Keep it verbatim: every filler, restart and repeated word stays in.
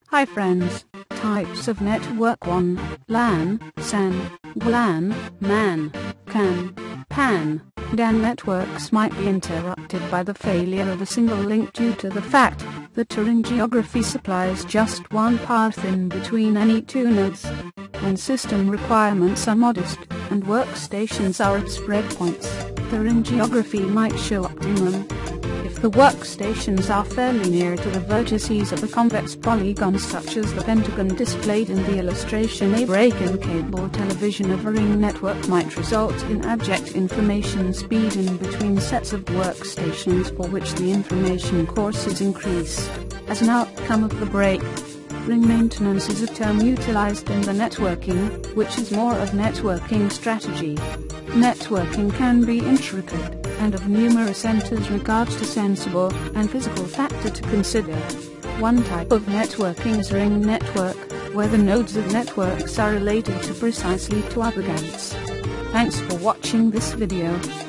Hi friends, types of network one, LAN, S A N, W LAN, MAN, CAN, PAN, D A N networks might be interrupted by the failure of a single link due to the fact that ring geography supplies just one path in between any two nodes. When system requirements are modest and workstations are at spread points, the ring geography might show optimum. If the workstations are fairly near to the vertices of a convex polygon such as the pentagon displayed in the illustration, a break in cable television of a ring network might result in abject information speed in between sets of workstations for which the information course is increased. As an outcome of the break, ring maintenance is a term utilized in the networking, which is more of networking strategy. Networking can be intricate and of numerous enters regards to sensible and physical factor to consider. One type of networking is ring network, where the nodes of networks are related to precisely to other GANs. Thanks for watching this video.